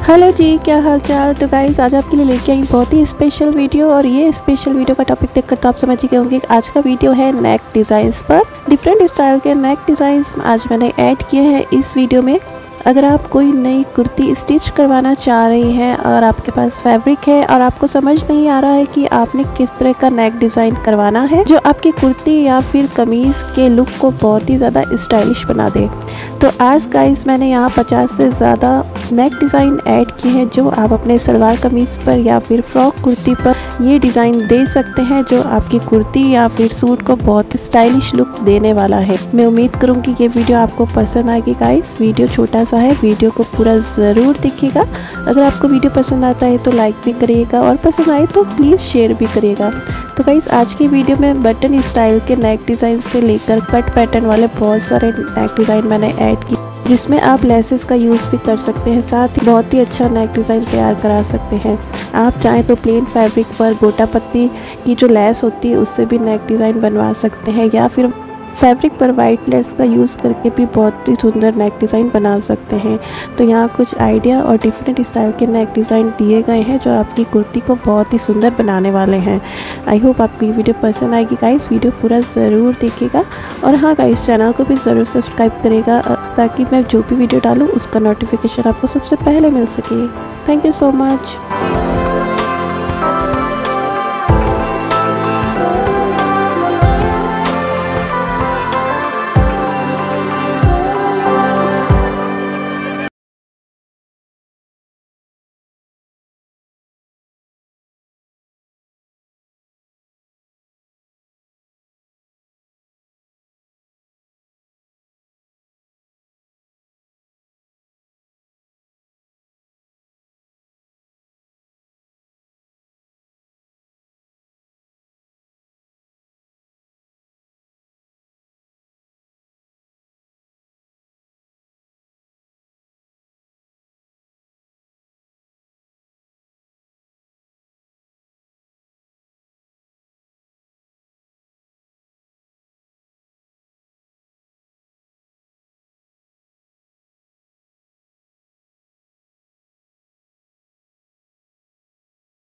Hello जी, क्या हाल चाल। तो गाइस आज आपके लिए लेके आई बहुत ही स्पेशल वीडियो, और ये स्पेशल वीडियो का टॉपिक देखकर तो आप समझ ही गए होंगे। आज का वीडियो है नेक डिज़ाइंस पर। डिफरेंट स्टाइल के नेक डिज़ाइंस आज मैंने ऐड किए हैं इस वीडियो में। अगर आप कोई नई कुर्ती स्टिच करवाना चाह रही हैं और आपके पास फैब्रिक है और आपको समझ नहीं आ रहा है कि आपने किस तरह का नेक डिज़ाइन करवाना है जो आपकी कुर्ती या फिर कमीज़ के लुक को बहुत ही ज़्यादा स्टाइलिश बना दे, तो आज गाइस मैंने यहाँ 50 से ज़्यादा नेक डिज़ाइन ऐड किए हैं जो आप अपने सलवार कमीज़ पर या फिर फ्रॉक कुर्ती पर ये डिज़ाइन दे सकते हैं, जो आपकी कुर्ती या फिर सूट को बहुत स्टाइलिश लुक देने वाला है। मैं उम्मीद करूँगी ये वीडियो आपको पसंद आएगी गाइस। वीडियो छोटा सा है, वीडियो को पूरा ज़रूर देखिएगा। अगर आपको वीडियो पसंद आता है तो लाइक भी करिएगा और पसंद आए तो प्लीज़ शेयर भी करिएगा। तो गाइस आज की वीडियो में बटन स्टाइल के नेक डिज़ाइन से लेकर कट पैटर्न वाले बहुत सारे नेक डिज़ाइन मैंने ऐड किए, जिसमें आप लेसेस का यूज़ भी कर सकते हैं, साथ ही बहुत ही अच्छा नेक डिज़ाइन तैयार करा सकते हैं। आप चाहें तो प्लेन फैब्रिक पर गोटा पत्ती की जो लेस होती है उससे भी नेक डिज़ाइन बनवा सकते हैं, या फिर फैब्रिक पर वाइट लेस का यूज़ करके भी बहुत ही सुंदर नेक डिज़ाइन बना सकते हैं। तो यहाँ कुछ आइडिया और डिफरेंट स्टाइल के नेक डिज़ाइन दिए गए हैं जो आपकी कुर्ती को बहुत ही सुंदर बनाने वाले हैं। आई होप आपको ये वीडियो पसंद आएगी गाइस। वीडियो पूरा ज़रूर देखिएगा, और हाँ गाइस चैनल को भी ज़रूर सब्सक्राइब करेगा ताकि मैं जो भी वीडियो डालूँ उसका नोटिफिकेशन आपको सबसे पहले मिल सके। Thank you so much.